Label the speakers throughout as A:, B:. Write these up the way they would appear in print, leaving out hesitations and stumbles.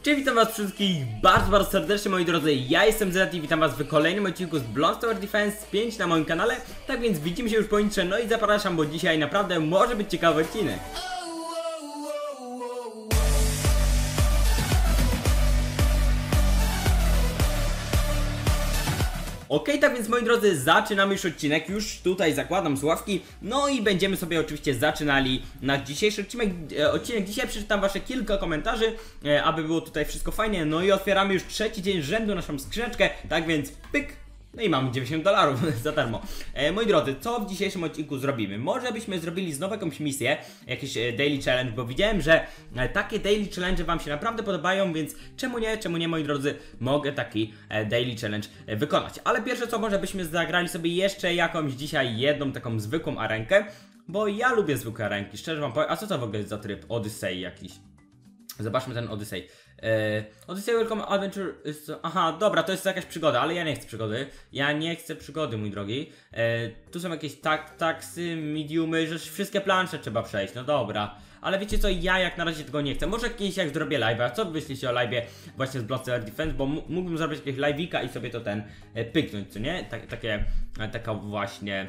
A: Cześć, witam was wszystkich bardzo serdecznie, moi drodzy. Ja jestem Zed i witam was w kolejnym odcinku z Bloons Tower Defense 5 na moim kanale. Tak więc widzimy się już po intrze, no i zapraszam, bo dzisiaj naprawdę może być ciekawy odcinek. Okej, tak więc moi drodzy, zaczynamy już odcinek, już tutaj zakładam słuchawki, no i będziemy sobie oczywiście zaczynali nasz dzisiejszy odcinek. Dzisiaj przeczytam wasze kilka komentarzy, aby było tutaj wszystko fajnie, no i otwieramy już trzeci dzień z rzędu naszą skrzyneczkę, tak więc pyk. No i mamy $90 za darmo. Moi drodzy, co w dzisiejszym odcinku zrobimy? Może byśmy zrobili znowu jakąś misję, jakiś daily challenge, bo widziałem, że takie daily challenge wam się naprawdę podobają, więc czemu nie, moi drodzy, mogę taki daily challenge wykonać. Ale pierwsze co, może byśmy zagrali sobie jeszcze jakąś dzisiaj jedną taką zwykłą arenkę, bo ja lubię zwykłe arenki, szczerze wam powiem. A co to w ogóle jest za tryb? Odyssey jakiś. Zobaczmy ten Odyssey. Odyssey Welcome Adventure. Aha, dobra, to jest jakaś przygoda, ale ja nie chcę przygody. Ja nie chcę przygody, mój drogi. Tu są jakieś taksy, mediumy, że wszystkie plansze trzeba przejść, no dobra. Ale wiecie co, ja jak na razie tego nie chcę. Może kiedyś jak zrobię live'a. Co wy myślicie o live'ie właśnie z Bloons Tower Defense? Bo mógłbym zrobić jakiegoś live'ika i sobie to pyknąć, co nie? Taka właśnie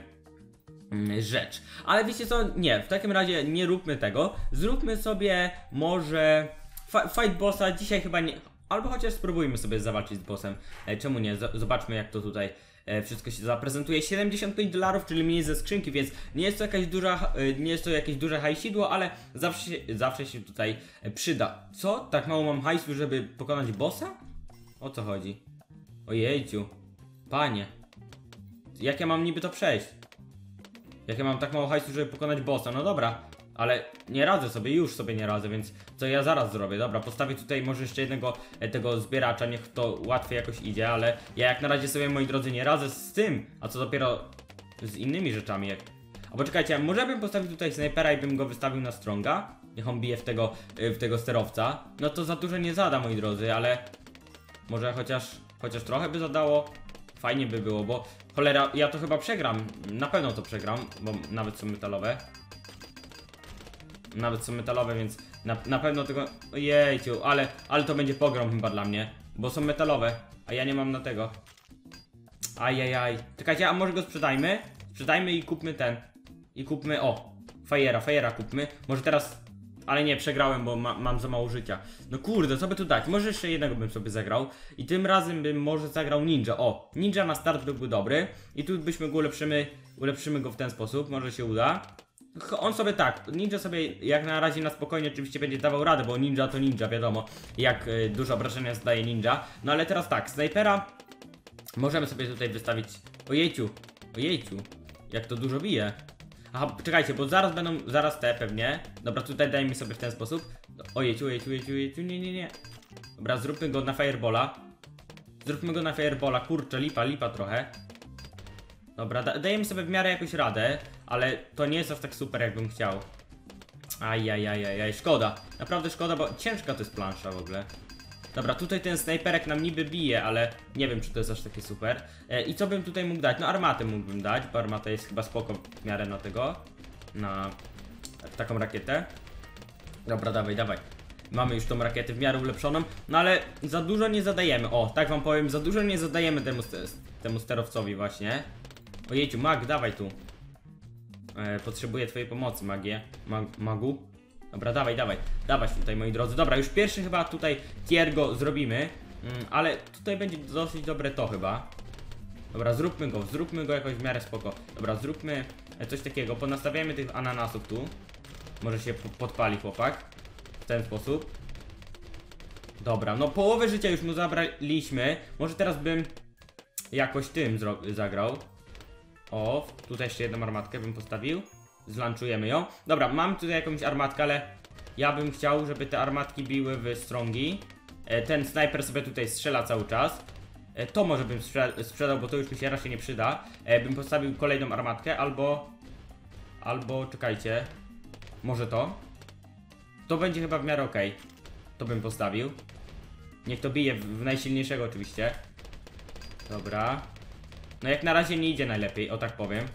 A: rzecz. Ale wiecie co, nie, w takim razie nie róbmy tego. Zróbmy sobie może fight bossa, dzisiaj chyba nie, albo chociaż spróbujmy sobie zawalczyć z bossem. Czemu nie? Zobaczmy jak to tutaj wszystko się zaprezentuje. $75, czyli mniej ze skrzynki, więc nie jest to jakaś duża, nie jest to jakieś duże hajsidło, ale zawsze się tutaj przyda. Co? Tak mało mam hajsu, żeby pokonać bossa? O co chodzi? Ojejciu. Panie. Jak ja mam niby to przejść? Jak ja mam tak mało hajsu, żeby pokonać bossa? No dobra, ale nie radzę sobie, już sobie nie radzę, więc co ja zaraz zrobię? Dobra, postawię tutaj może jeszcze jednego tego zbieracza, niech to łatwiej jakoś idzie, ale ja jak na razie sobie, moi drodzy, nie radzę z tym, a co dopiero z innymi rzeczami. A poczekajcie, może bym postawił tutaj snajpera i bym go wystawił na stronga? Niech on bije w tego sterowca. No to za dużo nie zada, moi drodzy, ale może chociaż trochę by zadało. Fajnie by było, bo cholera, ja to chyba przegram. Na pewno to przegram, bo nawet są metalowe. Więc na pewno tego... Ojejciu, ale to będzie pogrom chyba dla mnie, bo są metalowe, a ja nie mam na tego. Ajajaj. Czekajcie, a może go sprzedajmy? Sprzedajmy i kupmy ten. I kupmy, Fajera kupmy. Może teraz... Ale nie, przegrałem, bo mam za mało życia. No kurde, co by tu dać? Może jeszcze jednego bym sobie zagrał. I tym razem bym może zagrał ninja. Ninja na start byłby dobry. I tu byśmy go ulepszymy go w ten sposób. Może się uda. On sobie tak, ninja sobie jak na razie na spokojnie oczywiście będzie dawał radę, bo ninja to ninja, wiadomo. Jak dużo obrażenia zdaje ninja. No ale teraz tak, snajpera możemy sobie tutaj wystawić. Ojejciu. Jak to dużo bije. Aha, czekajcie, bo zaraz te pewnie. Dobra, tutaj dajmy sobie w ten sposób. Ojejciu, nie. Dobra, zróbmy go na firebola. Kurczę, lipa trochę. Dobra, dajemy sobie w miarę jakąś radę, ale to nie jest aż tak super jakbym chciał. Ajajajajaj, szkoda. Naprawdę szkoda, bo ciężka to jest plansza w ogóle. Dobra, tutaj ten snajperek nam niby bije, ale nie wiem czy to jest aż takie super. I co bym tutaj mógł dać? No armatę mógłbym dać, bo armata jest chyba spoko w miarę na tego. Na taką rakietę. Dobra, dawaj. Mamy już tą rakietę w miarę ulepszoną, no ale za dużo nie zadajemy. Tak wam powiem, za dużo nie zadajemy temu sterowcowi właśnie. Ojejciu, mag, dawaj tu. Potrzebuję twojej pomocy, magu. Dobra, dawać tutaj, moi drodzy. Dobra, już pierwszy chyba tutaj tier go zrobimy, ale tutaj będzie dosyć dobre to chyba. Dobra, zróbmy go jakoś w miarę spoko. Dobra, zróbmy coś takiego, ponastawiamy tych ananasów tu. Może się podpali chłopak. W ten sposób. Dobra, no połowę życia już mu zabraliśmy. Może teraz bym jakoś tym zagrał. Tutaj jeszcze jedną armatkę bym postawił. Zlanczujemy ją. Dobra, mam tutaj jakąś armatkę, ale ja bym chciał, żeby te armatki biły w strongi. Ten snajper sobie tutaj strzela cały czas. To może bym sprzedał, bo to już mi się raczej nie przyda. Bym postawił kolejną armatkę, albo czekajcie. Może to. To będzie chyba w miarę okej. To bym postawił. Niech to bije w najsilniejszego oczywiście. Dobra. No jak na razie nie idzie najlepiej, tak powiem.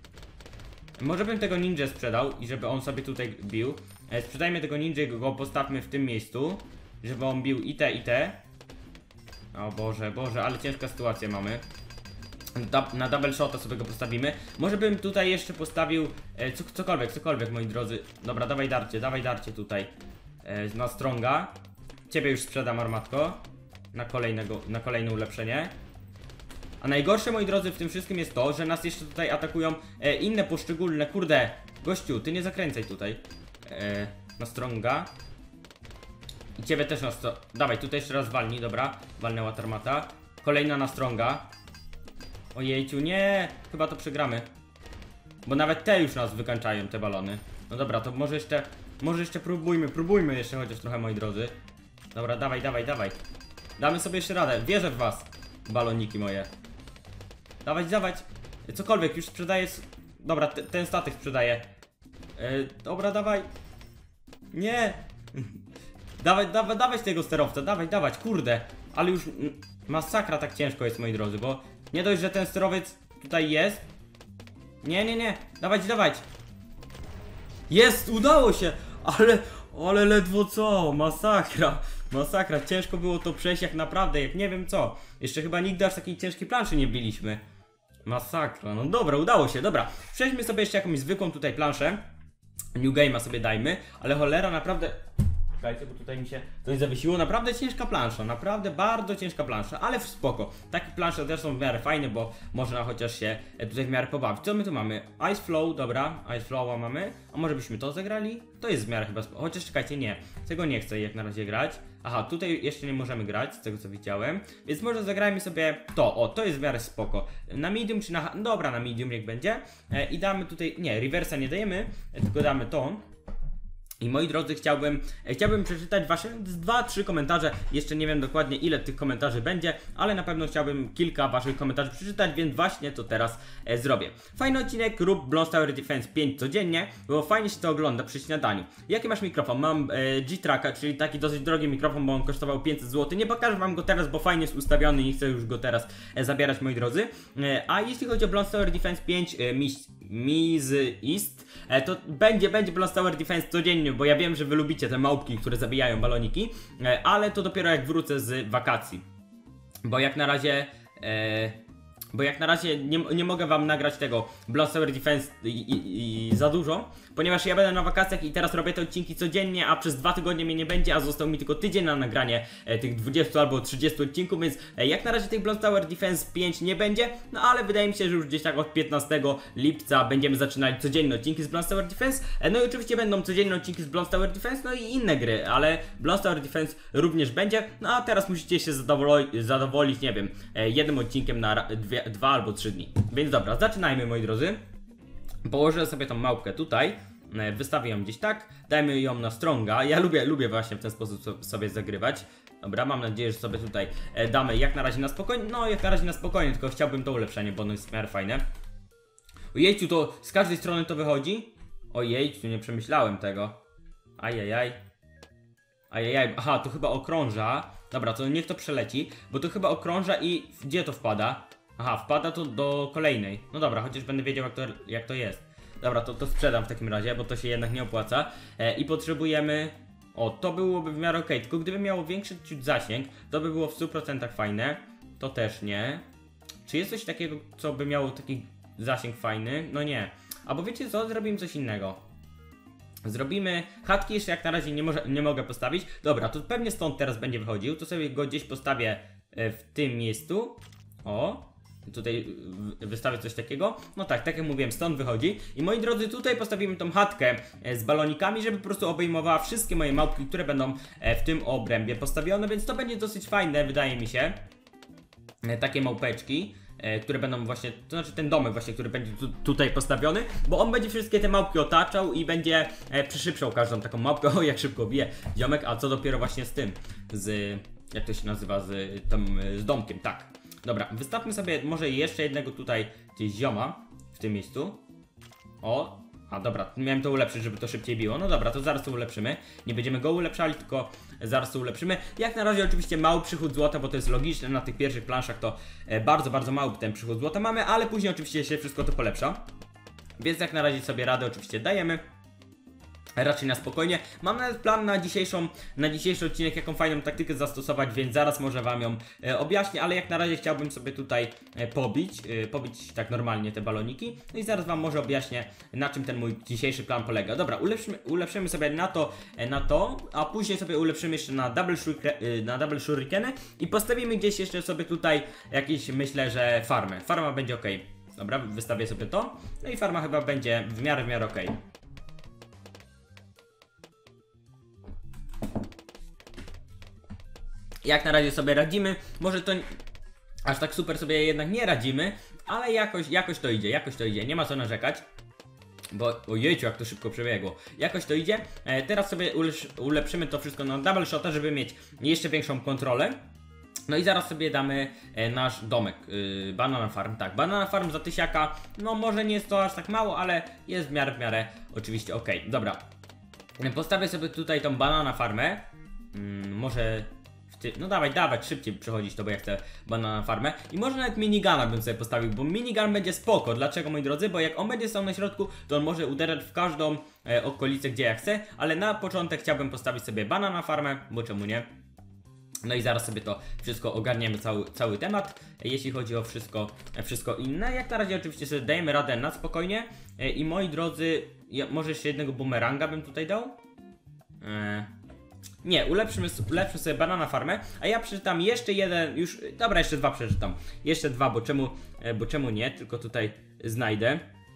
A: Może bym tego ninja sprzedał i żeby on sobie tutaj bił. Sprzedajmy tego ninja i go postawmy w tym miejscu. żeby on bił i te. O Boże, ale ciężka sytuacja mamy. Na double shota sobie go postawimy. Może bym tutaj jeszcze postawił cokolwiek, moi drodzy. Dobra, dawaj darcie tutaj na Stronga. Ciebie już sprzedam, armatko, na kolejne ulepszenie. A najgorsze, moi drodzy, w tym wszystkim jest to, że nas jeszcze tutaj atakują inne poszczególne. Kurde, gościu, ty nie zakręcaj tutaj na Stronga. I ciebie też na Stronga. Dawaj, tutaj jeszcze raz walnij, dobra. Walnę Watermata. Kolejna na Stronga. Ojejciu, nie, chyba to przegramy. Bo nawet te już nas wykańczają, te balony. No dobra, to może jeszcze próbujmy jeszcze chociaż trochę, moi drodzy. Dobra, dawaj. Damy sobie jeszcze radę, wierzę w was, baloniki moje. Dawać. Cokolwiek, już sprzedaję. Dobra, ten statek sprzedaję. Dobra, dawaj. Nie. Dawać tego sterowca, dawać, kurde. Ale już masakra, tak ciężko jest, moi drodzy, bo nie dość, że ten sterowiec tutaj jest. Nie, dawać. Jest, udało się, ale ledwo co, masakra, ciężko było to przejść jak naprawdę, jak nie wiem co. Jeszcze chyba nigdy aż takiej ciężkiej planszy nie biliśmy. Masakra, no dobra, udało się, dobra. Przejdźmy sobie jeszcze jakąś zwykłą tutaj planszę. New Game'a sobie dajmy, ale cholera, naprawdę... Słuchajcie, bo tutaj mi się coś zawiesiło. Naprawdę ciężka plansza, naprawdę bardzo ciężka plansza, ale spoko. Takie plansze też są w miarę fajne, bo można chociaż się tutaj w miarę pobawić. Co my tu mamy? Ice Flow, dobra, Ice Flow'a mamy. A może byśmy to zagrali? To jest w miarę chyba spoko. Chociaż czekajcie, nie, tego nie chcę jak na razie grać. Aha, tutaj jeszcze nie możemy grać, z tego co widziałem. Więc może zagrajmy sobie to, o, to jest w miarę spoko. Na medium czy na... Dobra, na medium niech będzie. I damy tutaj, nie, reversa nie dajemy, tylko damy to. I moi drodzy, chciałbym przeczytać wasze 2-3 komentarze. Jeszcze nie wiem dokładnie ile tych komentarzy będzie, ale na pewno chciałbym kilka waszych komentarzy przeczytać, więc właśnie to teraz zrobię. Fajny odcinek, rób Bloons Tower Defense 5 codziennie, bo fajnie się to ogląda przy śniadaniu. Jaki masz mikrofon? Mam G-Tracka, czyli taki dosyć drogi mikrofon, bo on kosztował 500 zł. Nie pokażę wam go teraz, bo fajnie jest ustawiony i nie chcę już go teraz zabierać, moi drodzy. A jeśli chodzi o Bloons Tower Defense 5 Miss East, to będzie Bloons Tower Defense codziennie, bo ja wiem, że wy lubicie te małpki, które zabijają baloniki, ale to dopiero jak wrócę z wakacji. Bo jak na razie nie mogę wam nagrać tego Bloons Tower Defense za dużo, ponieważ ja będę na wakacjach i teraz robię te odcinki codziennie, a przez 2 tygodnie mnie nie będzie, a został mi tylko tydzień na nagranie tych 20 albo 30 odcinków, więc jak na razie tych Bloons Tower Defense 5 nie będzie, no ale wydaje mi się, że już gdzieś tak od 15 lipca będziemy zaczynać codzienne odcinki z Bloons Tower Defense. No i oczywiście będą codzienne odcinki z Bloons Tower Defense, no i inne gry, ale Bloons Tower Defense również będzie. No a teraz musicie się zadowolić, nie wiem, jednym odcinkiem na 2 albo 3 dni. Więc dobra, zaczynajmy, moi drodzy. Położę sobie tą małpkę tutaj, wystawię ją gdzieś tak, dajmy ją na Stronga. Ja lubię właśnie w ten sposób sobie zagrywać. Dobra, mam nadzieję, że sobie tutaj damy jak na razie na spokojnie. No, jak na razie na spokojnie, tylko chciałbym to ulepszenie, bo ono jest w miarę fajne. Ojejciu, to z każdej strony to wychodzi? Ojejciu, nie przemyślałem tego. Ajajaj, aha, to chyba okrąża. Dobra, to niech to przeleci, bo to chyba okrąża i gdzie to wpada? Aha, wpada to do kolejnej. No dobra, chociaż będę wiedział jak to jest. Dobra, to sprzedam w takim razie, bo to się jednak nie opłaca. I potrzebujemy... O, to byłoby w miarę ok, tylko gdyby miało większy ciut zasięg, to by było w 100% fajne. To też nie. Czy jest coś takiego, co by miało taki zasięg fajny? No nie. Albo wiecie co? Zrobimy coś innego. Zrobimy chatki, jeszcze jak na razie nie mogę postawić. Dobra, to pewnie stąd teraz będzie wychodził. To sobie go gdzieś postawię w tym miejscu. O, tutaj wystawię coś takiego. No tak jak mówiłem, stąd wychodzi. I moi drodzy, tutaj postawimy tą chatkę z balonikami, żeby po prostu obejmowała wszystkie moje małpki, które będą w tym obrębie postawione. Więc to będzie dosyć fajne, wydaje mi się. Takie małpeczki, które będą właśnie, to znaczy ten domek właśnie, który będzie tutaj postawiony, bo on będzie wszystkie te małpki otaczał i będzie przyszybszał każdą taką małpkę. O, jak szybko bije ziomek, a co dopiero właśnie z tym, jak to się nazywa, z domkiem, tak. Dobra, wystawmy sobie może jeszcze jednego tutaj gdzieś zioma w tym miejscu. O, a dobra, miałem to ulepszyć, żeby to szybciej biło. No dobra, to zaraz to ulepszymy. Nie będziemy go ulepszali, tylko zaraz to ulepszymy. Jak na razie oczywiście mały przychód złota, bo to jest logiczne. Na tych pierwszych planszach to bardzo mały ten przychód złota mamy, ale później oczywiście się wszystko to polepsza. Więc jak na razie sobie radę oczywiście dajemy. raczej na spokojnie. Mam nawet plan na dzisiejszy odcinek, jaką fajną taktykę zastosować, więc zaraz może wam ją objaśnię, ale jak na razie chciałbym sobie tutaj pobić tak normalnie te baloniki. No i zaraz wam może objaśnię, na czym ten mój dzisiejszy plan polega. Dobra, ulepszymy sobie na to, a później sobie ulepszymy jeszcze na double shurikeny i postawimy gdzieś jeszcze sobie tutaj jakieś, myślę, że farmę. Farma będzie ok. Dobra, wystawię sobie to. No i farma chyba będzie w miarę ok. Jak na razie sobie radzimy, może to aż tak super sobie jednak nie radzimy, ale jakoś to idzie, nie ma co narzekać. Bo, ojejciu, jak to szybko przebiegło. Jakoś to idzie. Teraz sobie ulepszymy to wszystko na double shota, żeby mieć jeszcze większą kontrolę. No i zaraz sobie damy nasz domek, Banana Farm. Tak, Banana Farm za 1000, no może nie jest to aż tak mało, ale jest w miarę oczywiście ok. Dobra, postawię sobie tutaj tą Banana Farmę. Może... No dawaj, szybciej przechodzić to, bo ja chcę Banana Farmę. I może nawet minigana bym sobie postawił, bo minigun będzie spoko. Dlaczego, moi drodzy? Bo jak on będzie stał na środku, to on może uderzać w każdą okolicę, gdzie ja chcę. Ale na początek chciałbym postawić sobie Banana Farmę, bo czemu nie? No i zaraz sobie to wszystko ogarniemy, cały temat, jeśli chodzi o wszystko inne. Jak na razie oczywiście sobie dajemy radę na spokojnie. I moi drodzy, może jeszcze jednego bumeranga bym tutaj dał? Nie, ulepszymy sobie Banana Farmę, a ja przeczytam jeszcze jeden, już, dobra, jeszcze dwa przeczytam. Jeszcze dwa, bo czemu nie, tylko tutaj znajdę.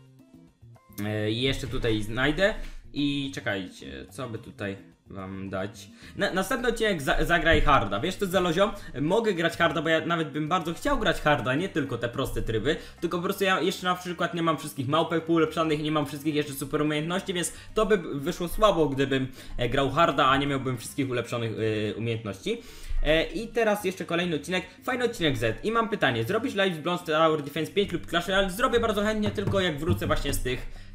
A: Jeszcze tutaj znajdę i czekajcie, co by tutaj wam dać. Następny odcinek zagraj harda. Wiesz co, Zaloziom? Mogę grać harda, bo ja nawet bym bardzo chciał grać harda, nie tylko te proste tryby, tylko po prostu ja jeszcze na przykład nie mam wszystkich małpek poulepszanych, nie mam wszystkich jeszcze super umiejętności, więc to by wyszło słabo, gdybym grał harda, a nie miałbym wszystkich ulepszonych umiejętności. I teraz jeszcze kolejny odcinek, fajny odcinek Z. I mam pytanie, zrobisz live z Bloons Tower Defense 5 lub Clash Royale? Zrobię bardzo chętnie, tylko jak wrócę właśnie z tych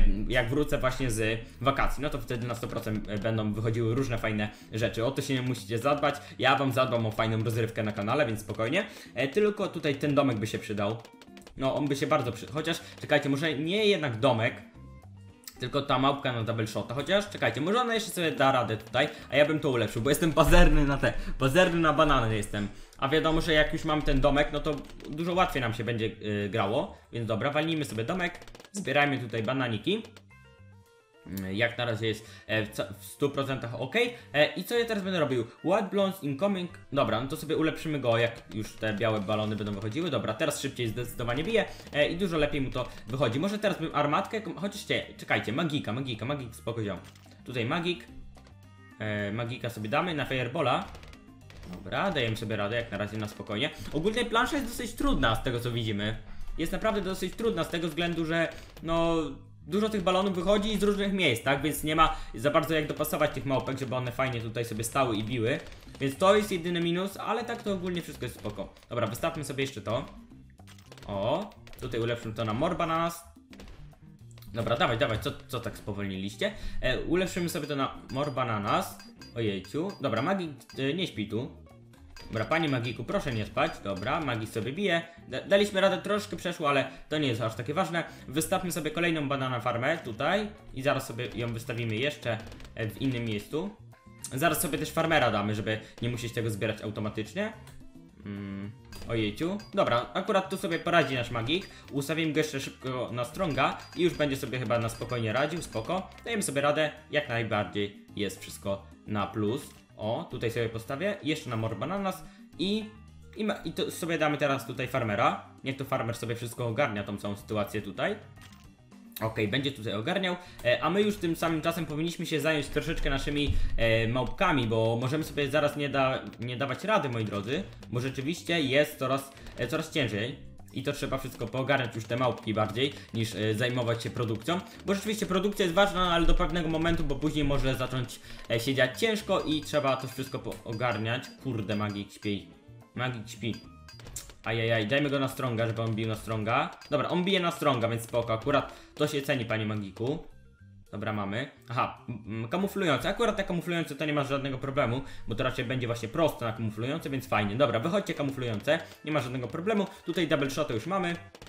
A: z wakacji, no to wtedy na 100% będą wychodziły różne fajne rzeczy. O to się nie musicie zadbać, ja wam zadbam o fajną rozrywkę na kanale, więc spokojnie. Tylko tutaj ten domek by się przydał. No on by się bardzo przydał, chociaż czekajcie, może nie jednak domek, tylko ta małpka na double shota, chociaż czekajcie, może ona jeszcze sobie da radę tutaj, a ja bym to ulepszył, bo jestem pazerny na banany jestem. A wiadomo, że jak już mam ten domek, no to dużo łatwiej nam się będzie grało. Więc dobra, walnijmy sobie domek, zbierajmy tutaj bananiki. Jak na razie jest w 100% ok. I co ja teraz będę robił? White Bloons incoming. Dobra, no to sobie ulepszymy go, jak już te białe balony będą wychodziły. Dobra, teraz szybciej zdecydowanie bije i dużo lepiej mu to wychodzi. Może teraz bym armatkę, chociaż czekajcie, magik spoko ziom. Tutaj magika sobie damy na Firebola. Dobra, dajemy sobie radę jak na razie na spokojnie. Ogólnie plansza jest dosyć trudna z tego co widzimy. Jest naprawdę dosyć trudna z tego względu, że no dużo tych balonów wychodzi z różnych miejsc, tak? Więc nie ma za bardzo jak dopasować tych małpek, żeby one fajnie tutaj sobie stały i biły. Więc to jest jedyny minus, ale tak to ogólnie wszystko jest spoko. Dobra, wystawmy sobie jeszcze to. O, tutaj ulepszymy to na More Bananas. Dobra, dawaj, co tak spowolniliście? Ulepszymy sobie to na More Bananas. Ojejciu. Dobra, Magik, nie śpi tu. Dobra, panie Magiku, proszę nie spać. Dobra, Magik sobie bije. Daliśmy radę, troszkę przeszło, ale to nie jest aż takie ważne. Wystawmy sobie kolejną Banana Farmę tutaj. I zaraz sobie ją wystawimy jeszcze w innym miejscu. Zaraz sobie też farmera damy, żeby nie musieć tego zbierać automatycznie. Ojejciu. Dobra, akurat tu sobie poradzi nasz magik. Ustawimy go jeszcze szybko na stronga i już będzie sobie chyba na spokojnie radził, spoko. Dajemy sobie radę, jak najbardziej jest wszystko na plus. O, tutaj sobie postawię, jeszcze na More Bananas i to sobie damy teraz tutaj farmera. Niech to farmer sobie wszystko ogarnia, tą całą sytuację tutaj. Ok, będzie tutaj ogarniał, a my już tym samym czasem powinniśmy się zająć troszeczkę naszymi małpkami, bo możemy sobie zaraz nie dawać rady, moi drodzy, bo rzeczywiście jest coraz ciężej i to trzeba wszystko poogarniać już te małpki bardziej niż zajmować się produkcją, bo rzeczywiście produkcja jest ważna, ale do pewnego momentu, bo później może zacząć się dziać ciężko i trzeba to wszystko poogarniać. Kurde, magik śpi. Ajajaj, dajmy go na stronga, żeby on bił na stronga. Dobra, on bije na stronga, więc spoko, akurat to się ceni, panie magiku. Dobra, mamy. Aha, kamuflujące. Akurat te kamuflujące to nie ma żadnego problemu, bo to raczej będzie właśnie prosto na kamuflujące, więc fajnie. Dobra, wychodźcie kamuflujące, nie ma żadnego problemu. Tutaj double shota już mamy.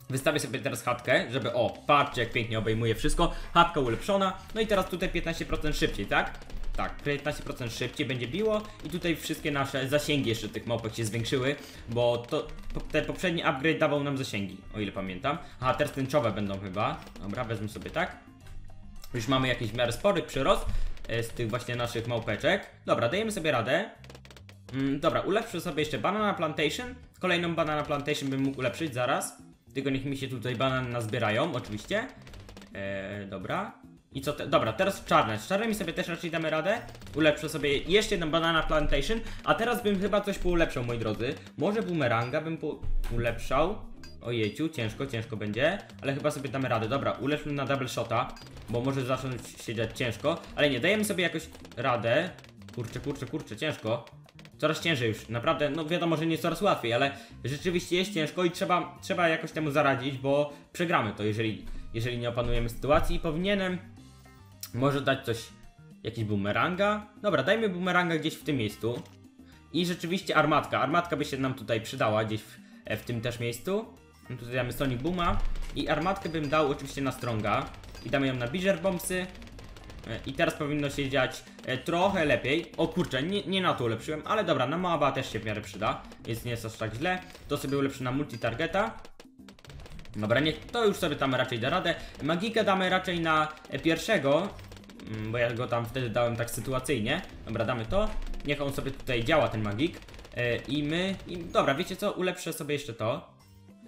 A: Wystawię sobie teraz chatkę, żeby patrzcie jak pięknie obejmuje wszystko. Chatka ulepszona, no i teraz tutaj 15% szybciej, tak? Tak, 15% szybciej będzie biło i tutaj wszystkie nasze zasięgi jeszcze tych małpek się zwiększyły, bo ten poprzedni upgrade dawał nam zasięgi, o ile pamiętam. Aha, teraz tęczowe będą chyba. Dobra, wezmę sobie tak. Już mamy jakiś w miarę spory przyrost z tych właśnie naszych małpeczek. Dobra, dajemy sobie radę. Dobra, ulepszę sobie jeszcze Banana Plantation. Kolejną Banana Plantation bym mógł ulepszyć zaraz. Tylko niech mi się tutaj banany nazbierają, oczywiście. Dobra. I co dobra, teraz czarne. Z czarnymi sobie też raczej damy radę. Ulepszę sobie jeszcze jedną Banana Plantation. A teraz bym chyba coś poulepszał, moi drodzy. Może boomeranga bym ulepszał. Ojejciu, ciężko będzie. Ale chyba sobie damy radę. Dobra, ulepszmy na double shota, bo może zacząć się dziać ciężko. Ale nie, dajemy sobie jakoś radę. Kurczę, ciężko. Coraz ciężej już, naprawdę, no wiadomo, że nie coraz łatwiej, ale rzeczywiście jest ciężko i trzeba jakoś temu zaradzić, bo przegramy to, jeżeli nie opanujemy sytuacji. Powinienem może dać coś, jakiś boomeranga. Dobra, dajmy boomeranga gdzieś w tym miejscu. I rzeczywiście armatka by się nam tutaj przydała gdzieś w tym też miejscu. No tutaj damy Sonic Booma i armatkę bym dał oczywiście na Stronga i damy ją na Beeger Bombsy. I teraz powinno się dziać trochę lepiej. O kurczę, nie na to ulepszyłem, ale dobra, na Moaba też się w miarę przyda, więc nie jest aż tak źle. To sobie ulepszę na multi-targeta. Dobra, niech to już sobie tam raczej da radę. Magikę damy raczej na pierwszego, bo ja go tam wtedy dałem tak sytuacyjnie. Dobra, damy to. Niech on sobie tutaj działa, ten magik. Dobra, wiecie co? Ulepszę sobie jeszcze to.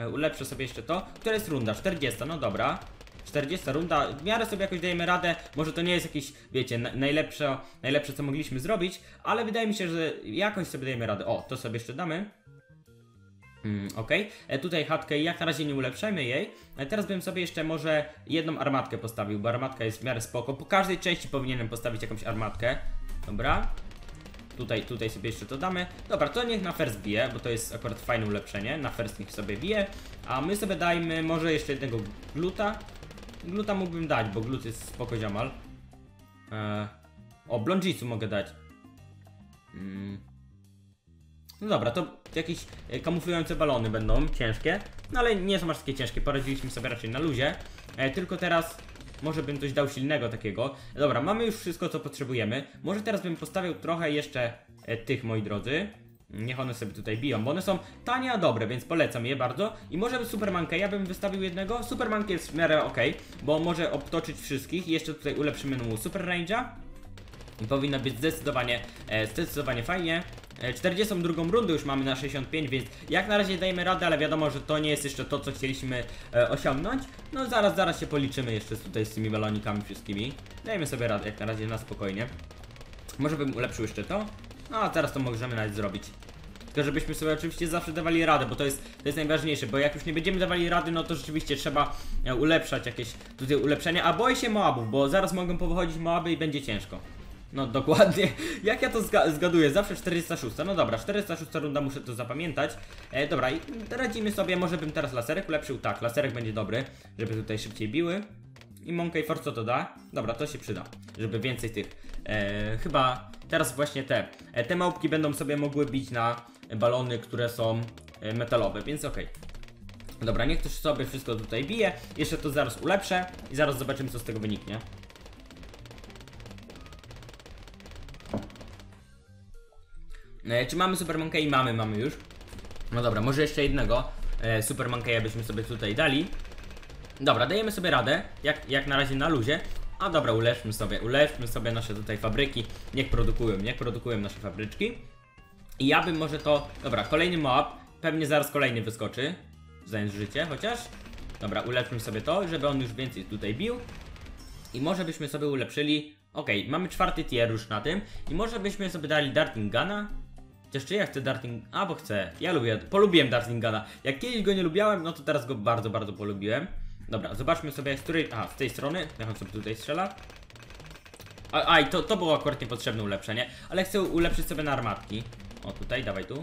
A: Która jest runda? 40, no dobra. 40 runda, w miarę sobie jakoś dajemy radę. Może to nie jest jakieś, wiecie, najlepsze co mogliśmy zrobić, ale wydaje mi się, że jakoś sobie dajemy radę. O, to sobie jeszcze damy. Okej. Tutaj chatkę jak na razie nie ulepszajmy jej. Teraz bym sobie jeszcze może jedną armatkę postawił, bo armatka jest w miarę spoko. Po każdej części powinienem postawić jakąś armatkę. Dobra. Tutaj sobie jeszcze to damy. Dobra, to niech na first bije, bo to jest akurat fajne ulepszenie. Na first niech sobie bije. A my sobie dajmy może jeszcze jednego gluta. Gluta mógłbym dać, bo glut jest spoko ziomal. Blonjitsu mogę dać. No dobra, to jakieś kamuflujące balony będą ciężkie. No ale nie są aż takie ciężkie, poradziliśmy sobie raczej na luzie. Tylko teraz może bym coś dał silnego takiego. Dobra, mamy już wszystko co potrzebujemy. Może teraz bym postawił trochę jeszcze tych, moi drodzy. Niech one sobie tutaj biją, bo one są tanie, a dobre, więc polecam je bardzo. I może Super Monkey'a bym wystawił jednego. Super Monkey jest w miarę ok, bo może obtoczyć wszystkich. I jeszcze tutaj ulepszymy mu Super Range'a. I powinno być zdecydowanie fajnie. 42 rundę już mamy na 65, więc jak na razie dajemy radę, ale wiadomo, że to nie jest jeszcze to, co chcieliśmy osiągnąć. No zaraz się policzymy jeszcze tutaj z tymi balonikami wszystkimi. Dajmy sobie radę jak na razie na spokojnie. Może bym ulepszył jeszcze to. No a teraz to możemy nawet zrobić. Tylko żebyśmy sobie oczywiście zawsze dawali radę, bo to jest najważniejsze, bo jak już nie będziemy dawali rady, no to rzeczywiście trzeba ulepszać jakieś tutaj ulepszenia. A boję się Moabów, bo zaraz mogą powychodzić Moaby i będzie ciężko. No dokładnie, jak ja to zgaduję, zawsze 46, no dobra, 46 runda, muszę to zapamiętać. Dobra, i radzimy sobie, może bym teraz laserek ulepszył, tak, laserek będzie dobry, żeby tutaj szybciej biły. I Monkey Force co to da? Dobra, to się przyda, żeby więcej tych, chyba teraz właśnie te małpki będą sobie mogły bić na balony, które są metalowe, więc okej. Dobra, niech też sobie wszystko tutaj bije, jeszcze to zaraz ulepszę i zaraz zobaczymy co z tego wyniknie. Czy mamy Super Monkey? Mamy już. No dobra, może jeszcze jednego Super Monkey'a byśmy sobie tutaj dali. Dobra, dajemy sobie radę, jak na razie na luzie. A dobra, ulepszmy sobie nasze tutaj fabryki. Niech produkują nasze fabryczki. I ja bym może to... Dobra, kolejny mob, pewnie zaraz kolejny wyskoczy. Zając życie, chociaż. Dobra, ulepszmy sobie to, żeby on już więcej tutaj bił. I może byśmy sobie ulepszyli... Okej, mamy 4. tier już na tym. I może byśmy sobie dali Darting Guna. Chociaż czy ja chcę Darting... A, bo chcę. Ja polubiłem Darting Guna. Jak kiedyś go nie lubiałem, no to teraz go bardzo, bardzo polubiłem. Dobra, zobaczmy sobie z której... Aha, z tej strony. Jak on sobie tutaj strzela. I to było akurat niepotrzebne ulepszenie. Ale chcę ulepszyć sobie na armatki. O, tutaj, dawaj tu.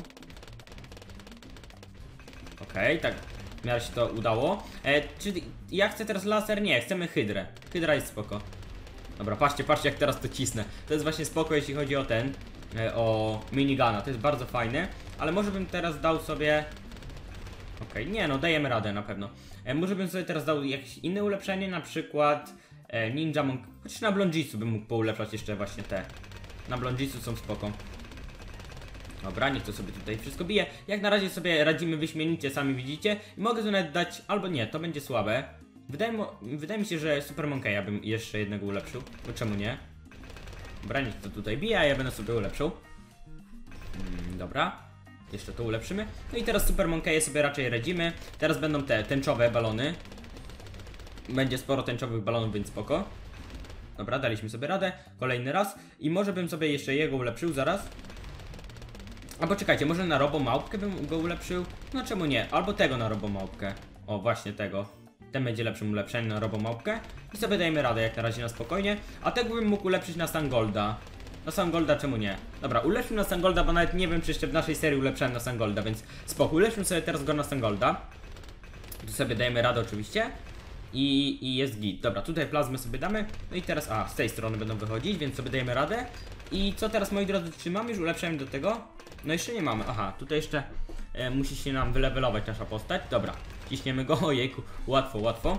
A: Okej, tak. W miarę się to udało. Czy ja chcę teraz laser? Nie, chcemy hydrę. Hydra jest spoko. Dobra, patrzcie jak teraz to cisnę. To jest właśnie spoko, jeśli chodzi o o minigana. To jest bardzo fajne. Ale może bym teraz dał sobie Okej, nie no, dajemy radę na pewno. Może bym sobie teraz dał jakieś inne ulepszenie, na przykład Ninja Monk. Chociaż na Blonjitsu bym mógł poulepszać jeszcze właśnie te. Na Blonjitsu są spoko. Dobra, niech to sobie tutaj wszystko bije. Jak na razie sobie radzimy wyśmienicie, sami widzicie. I mogę tu nawet dać, albo nie, to będzie słabe. Wydaje mi się, że Super Monkeya bym jeszcze jednego ulepszył. Bo czemu nie? Dobra, niech to tutaj bije, a ja będę sobie ulepszył. Dobra. Jeszcze to ulepszymy. No i teraz Super Monkeye sobie raczej radzimy. Teraz będą te tęczowe balony. Będzie sporo tęczowych balonów, więc spoko. Dobra, daliśmy sobie radę. Kolejny raz. I może bym sobie jeszcze jego ulepszył zaraz. Albo czekajcie, może na Robomałpkę bym go ulepszył? No czemu nie? Albo tego na Robomałpkę. O, właśnie tego. Ten będzie lepszym ulepszeniem na Robomałpkę. I sobie dajmy radę jak na razie na spokojnie. A tego bym mógł ulepszyć na Sangolda. Na Sangolda czemu nie? Dobra, ulepszymy na Sangolda, bo nawet nie wiem, czy jeszcze w naszej serii ulepszałem na Sangolda, więc spoko, ulepszymy sobie teraz go na Sangolda. Tu sobie dajemy radę oczywiście. I jest git. Dobra, tutaj plazmy sobie damy. No i teraz, z tej strony będą wychodzić, więc sobie dajemy radę. I co teraz, moi drodzy, czy mamy już ulepszenie do tego? No jeszcze nie mamy, tutaj jeszcze musi się nam wylewelować nasza postać. Dobra, ciśniemy go, ojejku, łatwo.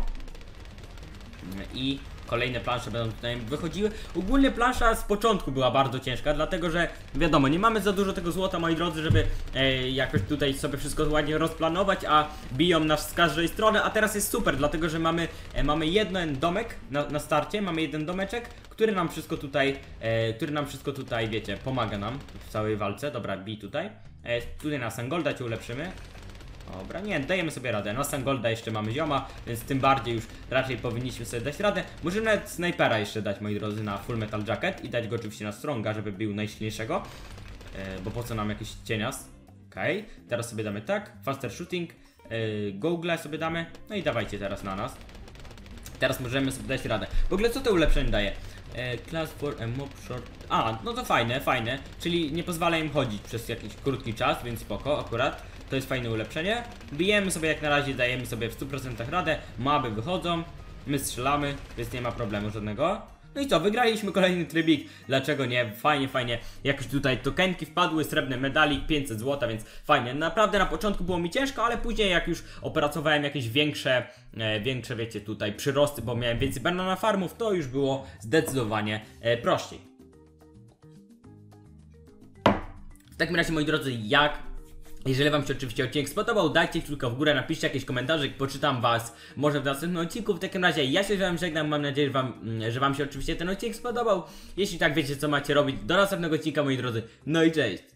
A: I kolejne plansze będą tutaj wychodziły. Ogólnie plansza z początku była bardzo ciężka, dlatego że wiadomo, nie mamy za dużo tego złota, moi drodzy, żeby jakoś tutaj sobie wszystko ładnie rozplanować, a biją nas z każdej strony, a teraz jest super, dlatego że mamy jeden domek na starcie, mamy jeden domeczek, który nam wszystko tutaj, wiecie, pomaga nam w całej walce. Dobra, bij tutaj. Tutaj na Sangolda cię ulepszymy. Dobra, nie, dajemy sobie radę. Na Sangolda jeszcze mamy zioma, więc tym bardziej już raczej powinniśmy sobie dać radę. Możemy nawet snajpera jeszcze dać, moi drodzy, na Full Metal Jacket i dać go oczywiście na Stronga, żeby był najsilniejszego. Bo po co nam jakiś cienias? Okej, teraz sobie damy tak, Faster Shooting, Google sobie damy, no i dawajcie teraz na nas. Teraz możemy sobie dać radę. W ogóle co to ulepszenie daje? Class for a mob short. No to fajne, czyli nie pozwala im chodzić przez jakiś krótki czas, więc spoko, akurat. To jest fajne ulepszenie. Bijemy sobie jak na razie, dajemy sobie w 100% radę. Moby wychodzą, my strzelamy, więc nie ma problemu żadnego. No i co, wygraliśmy kolejny trybik. Dlaczego nie? Fajnie. Jakoś tutaj tokenki wpadły, srebrny medalik, 500 zł, więc fajnie. Naprawdę na początku było mi ciężko, ale później jak już opracowałem jakieś większe, wiecie, tutaj przyrosty, bo miałem więcej banana farmów, to już było zdecydowanie prościej. W takim razie, moi drodzy, jeżeli wam się oczywiście odcinek spodobał, dajcie kciuka w górę, napiszcie jakiś komentarzyk, poczytam was może w następnym odcinku. W takim razie ja się z wami żegnam, mam nadzieję, że wam się oczywiście ten odcinek spodobał. Jeśli tak, wiecie co macie robić. Do następnego odcinka, moi drodzy, no i cześć!